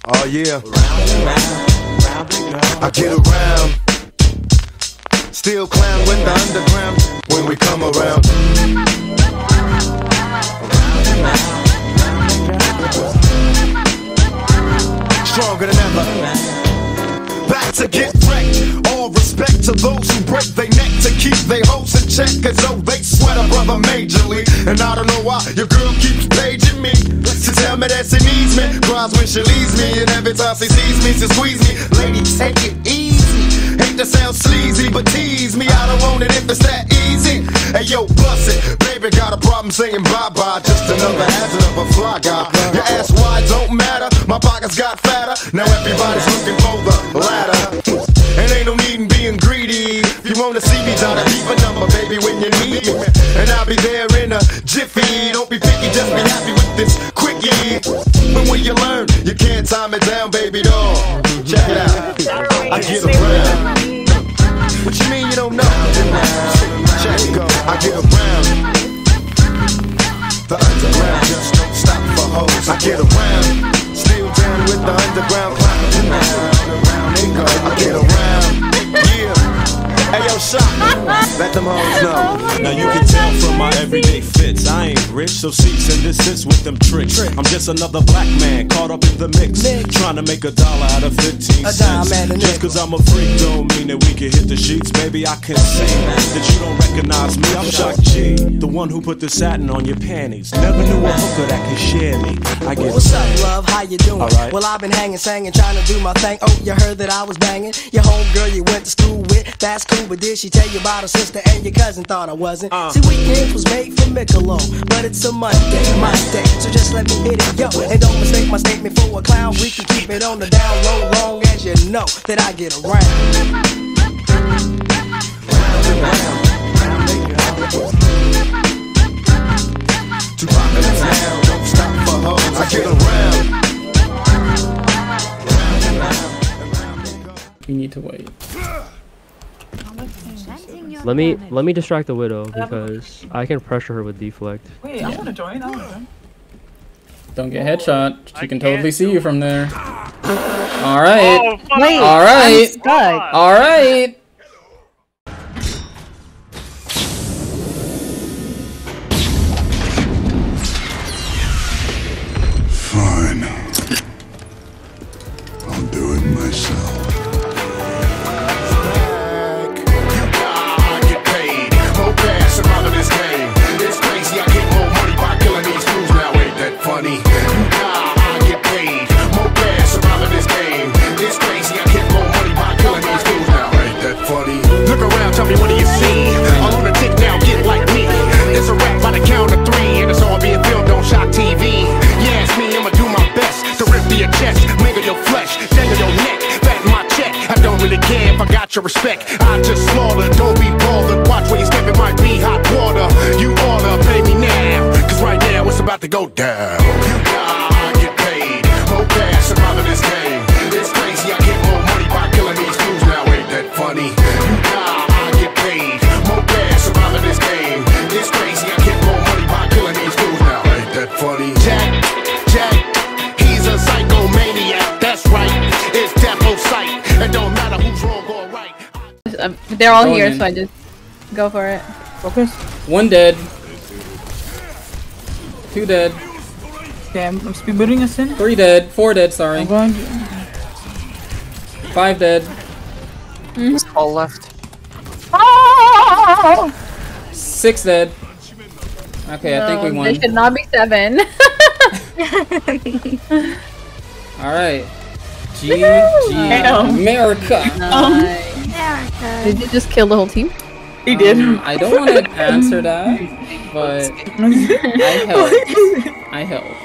Oh yeah. I get around. Still clown with the underground when we come around. Stronger than ever. Back to get wrecked. All respect to those who break their neck to keep their hoes in check, as though they sweat a brother majorly. And I don't know why your girl keeps paging me to tell me that she needs me. Cries when she leaves me, and every time she sees me, she squeeze me. Lady, take it easy. Hate to sound sleazy, but tease me. I don't want it if it's that easy. Hey yo, bust it. Baby got a problem saying bye-bye. Just another hazard of a fly guy. Your ass wide don't matter. My pockets got fatter. Now everybody's looking for the ladder. And ain't no need in being greedy. If you wanna see me, try to leave a number, baby, when you need me. And I'll be there in a jiffy. Don't be picky, just be happy with this quickie. But when you learn, you can't time it down, baby doll. Check it out. I get around. What you mean you don't know? Check it go. I get around. The underground just don't stop for hoes. I get around. Still down with the underground clown. I get around. Yeah. Hey yo, shot. Let them hoes know. Now you can tell from my everyday fits, I ain't rich, so cease and desist with them tricks. I'm just another black man caught up in the mix, trying to make $1 out of 15 cents. Just cause I'm a freak don't mean that we can hit the sheets. Baby, I can see that you don't recognize me. I'm Shock G, the one who put the satin on your panties. Never knew a hooker that could share me. I get what's up, love? How you doing? Right. Well, I've been hanging, singing, trying to do my thing. Oh, you heard that I was banging your homegirl you went to school with. That's cool, but did she tell you about her sister and your cousin? Thought I wasn't. See, weekends was made for Michelob, but it's a Monday, my day, so just let me hit it, yo. And don't mistake my statement for a clown. We can keep it on the down low, long as you know that I get around. To rock in the town, don't stop for hoes. I get around. You need to wait. Let me distract the widow because I can pressure her with deflect. Wait, I wanna join. Don't get headshot. She can totally see you from there. All right. Wait, all right. I'm stuck. All right. Fine. I'll do it myself. Tell me, what do you see? I'm on a tick now, get like me. It's a rap by the count of 3, and it's all being filmed on Shock TV. Yeah, it's me, I'ma do my best to rip to your chest, mangle your flesh, dangle your neck, fatten my check. I don't really care if I got your respect. I just slaughter, don't be bothered. Watch where you step, it might be hot water. You oughta pay me now, cause right now it's about to go down. You gotta get paid, more cash out of this game. It's crazy, I get more money by killing these fools now, ain't that funny? You gotta Jack, he's a psychomaniac, that's right, it's Defo sight, it don't matter who's wrong or right. They're all here, so I just go for it. Focus. 1 dead. 2 dead. Okay, I'm speed booting us in. 3 dead. 4 dead, sorry. I'm going. 5 dead. All left. Oh! 6 dead. Okay, I think we won. They should not be 7. Alright. GG America. Nice. Did you just kill the whole team? He did. I don't want to answer that, but I helped.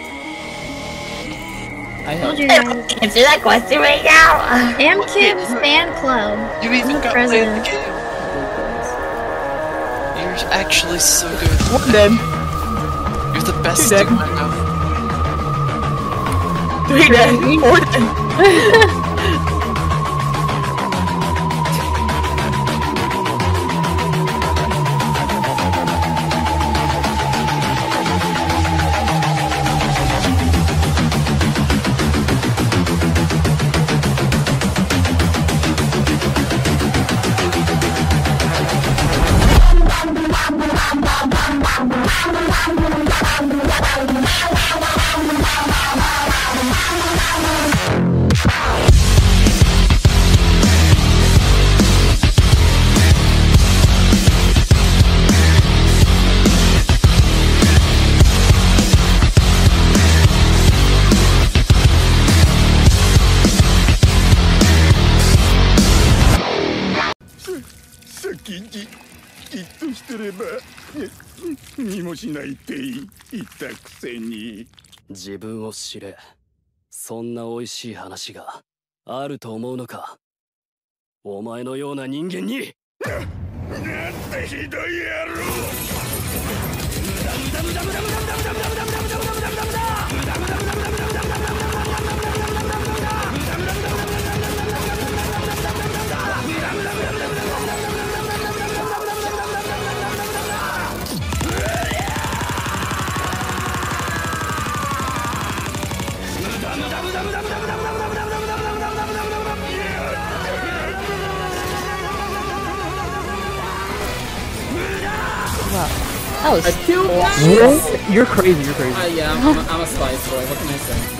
Answer that question right now. Amkib's fan club. You even got president. the game. You're actually so good. 1 dead. You're the best 2 dead. I know. 3 dead. 4 dead. れば見もしないって言ったくせに。 自分を知れ。そんな美味しい話があると思うのか。お前のような人間に。 なんてひどい野郎。 That was You're crazy. You're crazy. Yeah, I'm a spice boy. What can I say?